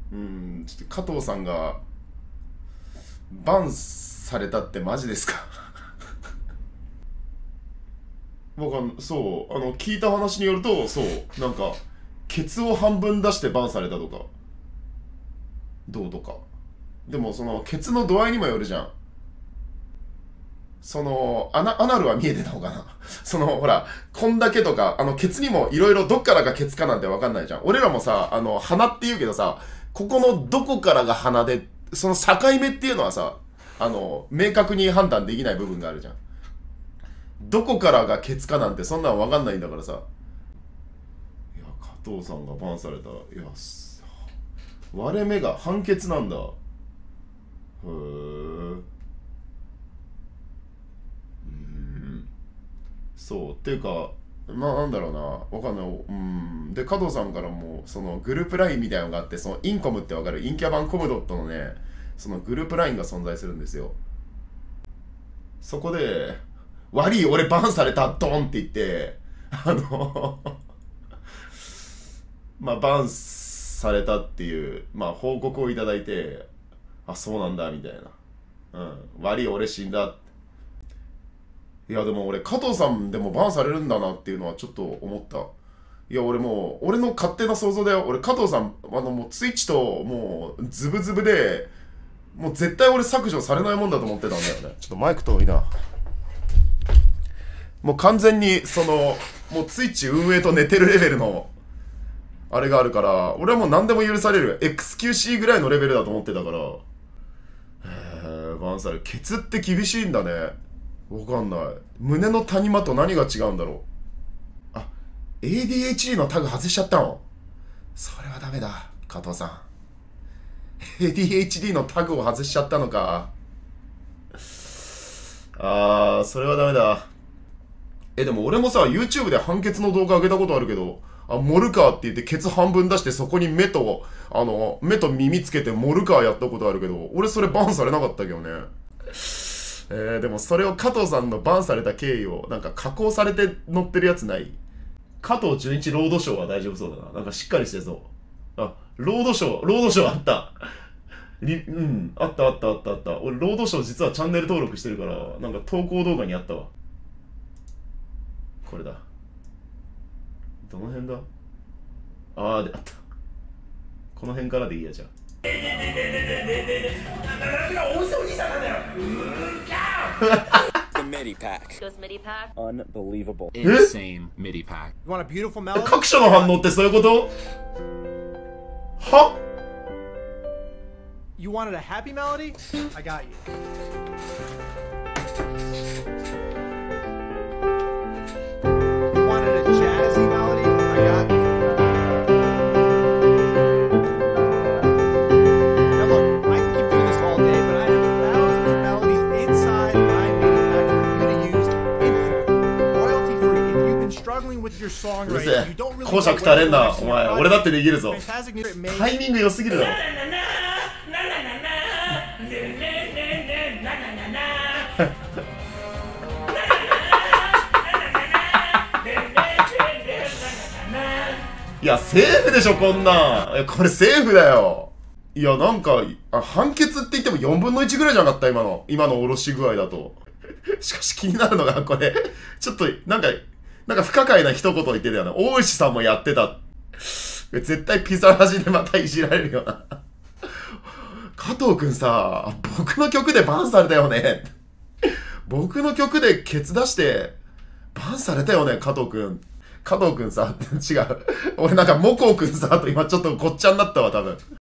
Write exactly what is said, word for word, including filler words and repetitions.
うん、ちょっと加藤さんがバンされたってマジですか？僕はそうあの聞いた話によると、そうなんかケツを半分出してバンされたとかどうとか。でもそのケツの度合いにもよるじゃん。そのアナ、アナルは見えてたのかな。そのほらこんだけとか、あのケツにもいろいろどっからがケツかなんて分かんないじゃん。俺らもさ、あの鼻って言うけどさ、ここのどこからが鼻で、その境目っていうのはさ、あの明確に判断できない部分があるじゃん。どこからがケツかなんてそんなん分かんないんだからさ。いや加藤さんがバンされた。いや割れ目が判決なんだ。へえ。そうっていうか、まあなんだろうな、わかんない。うんで加藤さんからもそのグループラインみたいなのがあって、そのインコムってわかる、インキャバンコムドットのね、そのグループラインが存在するんですよ。そこで悪い俺バンされたドンって言って、あのまあバンされたっていう、まあ、報告をいただいて、あそうなんだみたいな、うん、悪い俺死んだって。いやでも俺加藤さんでもバンされるんだなっていうのはちょっと思った。いや俺もう俺の勝手な想像だよ。俺加藤さんあのもうツイッチともうズブズブで、もう絶対俺削除されないもんだと思ってたんだよね。ちょっとマイク遠いな。もう完全にそのもうツイッチ運営と寝てるレベルのあれがあるから、俺はもう何でも許される エックスキューシー ぐらいのレベルだと思ってたから。へえ、バンされる。ケツって厳しいんだね。わかんない。胸の谷間と何が違うんだろう。あ、エーディーエイチディー のタグ外しちゃったの？それはダメだ、加藤さん。エーディーエイチディー のタグを外しちゃったのか。あー、それはダメだ。え、でも俺もさ、YouTube で判決の動画上げたことあるけど、あ、モルカーって言ってケツ半分出してそこに目と、あの、目と耳つけてモルカーやったことあるけど、俺それバンされなかったけどね。えー、でもそれを加藤さんのバンされた経緯をなんか加工されて載ってるやつない？加藤純一ロードショーは大丈夫そうだな。なんかしっかりしてそう。あ、ロードショー、ロードショーあった。リうん、あったあったあったあった。俺ロードショー実はチャンネル登録してるから、なんか投稿動画にあったわ。これだ。どの辺だ？あーであった。この辺からでいいやじゃあ。 The MIDI pack. Goes MIDI pack. Unbelievable. Insane MIDI pack. You want a beautiful melody? 各所の反応ってそういうこと？は？ You wanted a happy melody? I got you. You wanted a jazzy melody? I got you. Now look, I can keep doing this all day, but I have thousands of melodies inside my MIDI pack for you to use instantly, royalty free. If you've been struggling with your うるせ songwriting, え you don't really 講 know 釈 where 垂れ to んな focus お your 前。 project. 俺だってできるぞ。 Fantastic music made タイミング良すぎるだろ。いやセーフでしょこんなん。いやこれセーフだよ。いやなんかあ判決って言ってもよんぶんのいちぐらいじゃなかった今の今の下ろし具合だと。しかし気になるのがこれちょっとなんかなんか不可解な一言言ってたよね。大石さんもやってた。絶対ピザラジでまたいじられるよな。加藤くんさ、僕の曲でバンされたよね。僕の曲でケツ出してバンされたよね加藤くん。加藤くんさ、違う。俺なんかモコウくんさと今ちょっとごっちゃになったわ多分。